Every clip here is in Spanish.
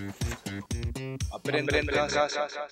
Aprende en casa.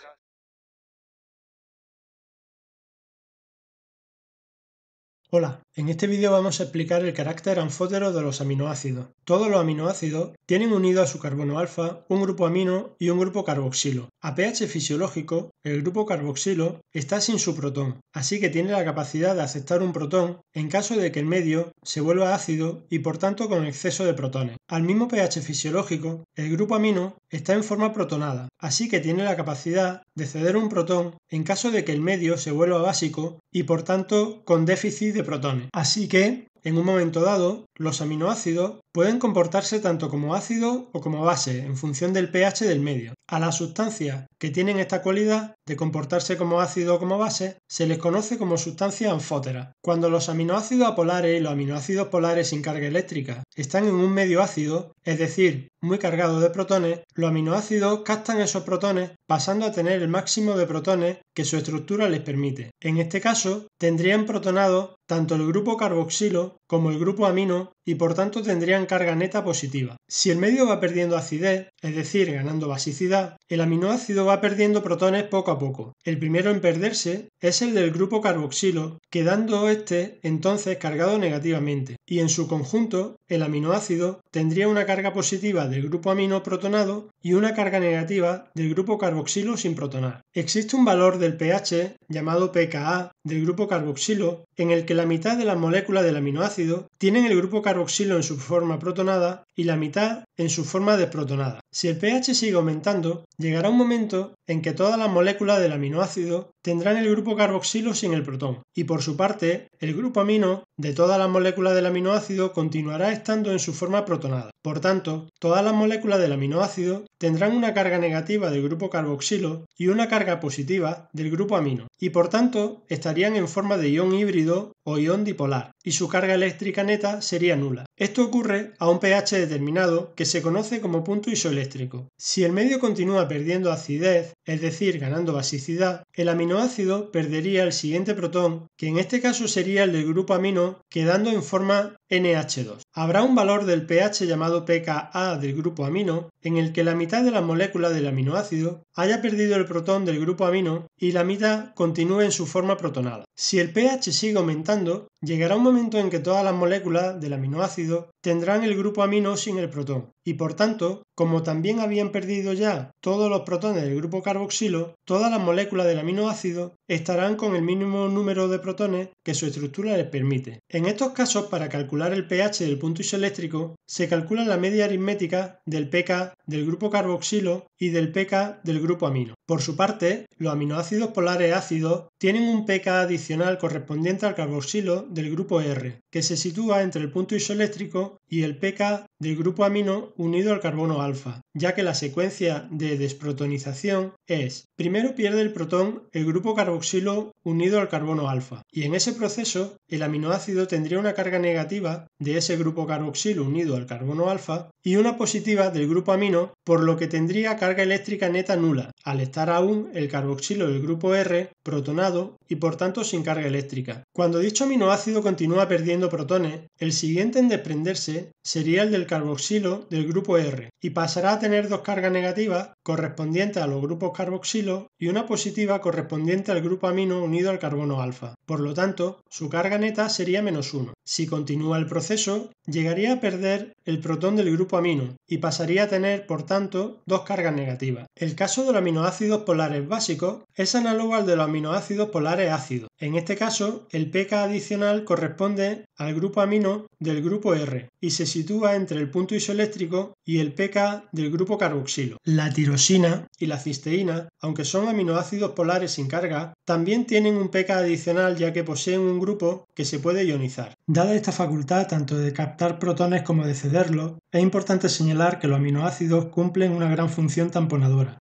Hola, en este vídeo vamos a explicar el carácter anfótero de los aminoácidos. Todos los aminoácidos tienen unido a su carbono alfa un grupo amino y un grupo carboxilo. A pH fisiológico, el grupo carboxilo está sin su protón, así que tiene la capacidad de aceptar un protón en caso de que el medio se vuelva ácido y por tanto con exceso de protones. Al mismo pH fisiológico, el grupo amino está en forma protonada, así que tiene la capacidad de ceder un protón en caso de que el medio se vuelva básico y por tanto con déficit de protones. Así que, en un momento dado, los aminoácidos pueden comportarse tanto como ácido o como base en función del pH del medio. A las sustancias que tienen esta cualidad de comportarse como ácido o como base se les conoce como sustancias anfóteras. Cuando los aminoácidos apolares y los aminoácidos polares sin carga eléctrica están en un medio ácido, es decir, muy cargado de protones, los aminoácidos captan esos protones pasando a tener el máximo de protones que su estructura les permite. En este caso, tendrían protonados tanto el grupo carboxilo como el grupo amino y por tanto tendrían carga neta positiva. Si el medio va perdiendo acidez, es decir, ganando basicidad, el aminoácido va perdiendo protones poco a poco. El primero en perderse es el del grupo carboxilo, quedando este entonces cargado negativamente, y en su conjunto el aminoácido tendría una carga positiva del grupo amino protonado y una carga negativa del grupo carboxilo sin protonar. Existe un valor del pH llamado pKa del grupo carboxilo en el que la mitad de las moléculas del aminoácido tienen el grupo carboxilo en su forma protonada y la mitad en su forma desprotonada. Si el pH sigue aumentando, llegará un momento en que todas las moléculas del aminoácido tendrán el grupo carboxilo sin el protón, y por su parte, el grupo amino de todas las moléculas del aminoácido continuará estando en su forma protonada. Por tanto, todas las moléculas del aminoácido tendrán una carga negativa del grupo carboxilo y una carga positiva del grupo amino, y por tanto estarían en forma de ion híbrido o ion dipolar, y su carga eléctrica neta sería nula. Esto ocurre a un pH determinado que se conoce como punto isoeléctrico. Si el medio continúa perdiendo acidez, es decir, ganando basicidad, el aminoácido perdería el siguiente protón, que en este caso sería el del grupo amino, quedando en forma NH2. Habrá un valor del pH llamado pKa del grupo amino, en el que la mitad de las moléculas del aminoácido haya perdido el protón del grupo amino y la mitad continúe en su forma protonada. Si el pH sigue aumentando, llegará un momento en que todas las moléculas del aminoácido tendrán el grupo amino sin el protón, y por tanto, como también habían perdido ya todos los protones del grupo carboxilo, todas las moléculas del aminoácido estarán con el mínimo número de protones que su estructura les permite. En estos casos, para calcular el pH del punto isoeléctrico, se calcula la media aritmética del pK del grupo carboxilo y del pK del grupo amino. Por su parte, los aminoácidos polares ácidos tienen un pK adicional correspondiente al carboxilo del grupo R, que se sitúa entre el punto isoeléctrico y el pK del grupo amino unido al carbono alfa, ya que la secuencia de desprotonización es: primero pierde el protón el grupo carboxilo unido al carbono alfa, y en ese proceso el aminoácido tendría una carga negativa de ese grupo carboxilo unido al carbono alfa y una positiva del grupo amino, por lo que tendría carga eléctrica neta nula, al estar aún el carboxilo del grupo R protonado y por tanto sin carga eléctrica. Cuando dicho aminoácido continúa perdiendo protones, el siguiente en desprenderse sería el del carboxilo del grupo R y pasará a tener dos cargas negativas correspondientes a los grupos carboxilo y una positiva correspondiente al grupo amino unido al carbono alfa. Por lo tanto, su carga neta sería -1. Si continúa el proceso, llegaría a perder el protón del grupo amino y pasaría a tener, por tanto, dos cargas negativas. El caso de los aminoácidos polares básicos es análogo al de los aminoácidos polares ácidos. En este caso, el pK adicional corresponde al grupo amino del grupo R y se sitúa entre el punto isoeléctrico y el pK del grupo carboxilo. La tirosina y la cisteína, aunque son aminoácidos polares sin carga, también tienen un pK adicional ya que poseen un grupo que se puede ionizar. Dada esta facultad tanto de captar protones como de cederlos, es importante señalar que los aminoácidos cumplen una gran función tamponadora.